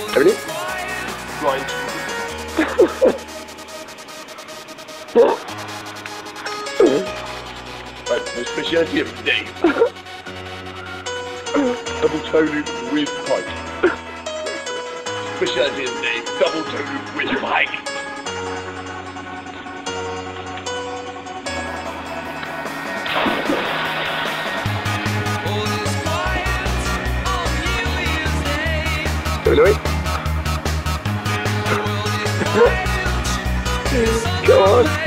Ready? Right. Right, the speciality of Dave. Double toe loop with pike. Speciality of Dave, double toe loop with pike. Louis? Come on.